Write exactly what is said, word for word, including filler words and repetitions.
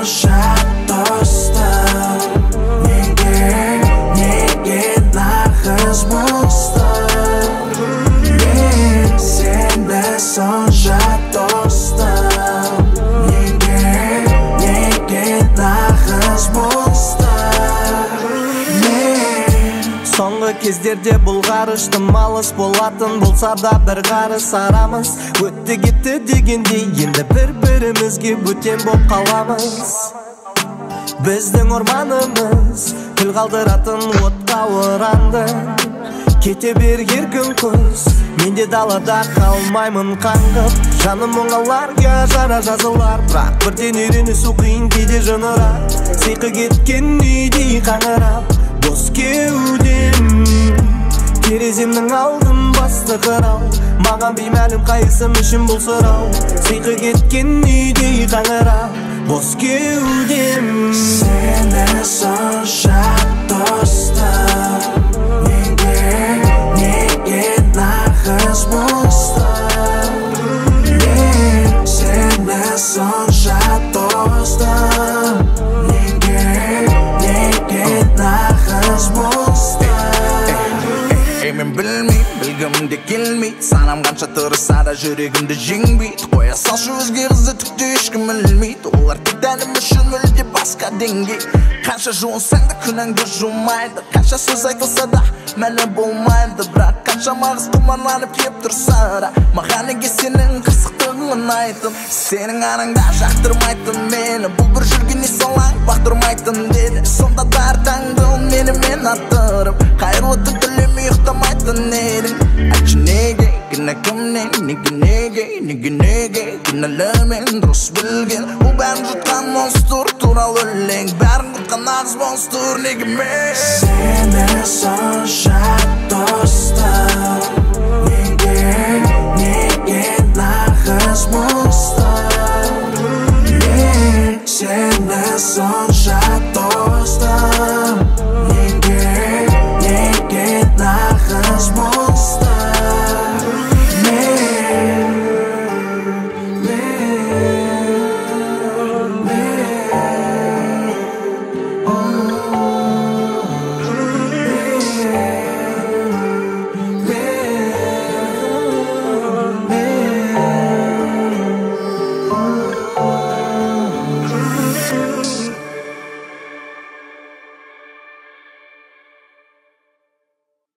сонша достым? Неге, неге нағыз мұстым? Мен сені сонша достым? Неге, неге нағыз мұстым? Соңғы кездерде бұл ғарышты малыс болатын болса да бір қарыс арамыз өтті кетті дегендей енді бір-бірімізге бөтен боп қаламыз. Біздің орманымыз күл қалдыратын отқа оранды. Кете бер еркін құс, мен де далада қалмаймын қаңғып. Жаным мұңаларға жара жазылар, бірақ бірден үйренісу қиын кейде жынырақ. Сиқы кеткен үйдей қаңырап, бос кеудем тереземнің алдын басты қырау. Маған беймәлім қайсым үшін бұл сұрау. Сиқы кеткен үйдей қаңырап, бос кеудем. Сені сонша достым? Неге, неге нағыз мұстым? Мен сені сонша достым? Неге, неге нағыз мұстым? Ей, мен білмей, білгім де келмей, санам қанша тұрса да жүрегімді жеңбейді. Қоя салшы өзге қызды түкті ешкім білмейді. Олар тек дәнім үшін мүлде басқа деңгей. Қанша жуынсаң да күнәңді жумайды, қанша сөз айтылса да мәні болмайды. Бірақ қанша мағыз құмарланып кеп тұрса да маған неге сенің қырсықтығын айтын. Сенің араңда жақтырмайтын мені, бұл бір жүргенне салаң бақтырмайтын деді. Сонда да артаңды менімен аттырып, қайырлы түн тілемей ұйықтамайтын едің. Айтшы неге, кінә кімнен, неге неге, неге неге кінәлі мен дұрыс білген. Бұл бәрін жұтқан монстр туралы өлең, бәрін құтқан нағыз монстр неге мен? Сені сонша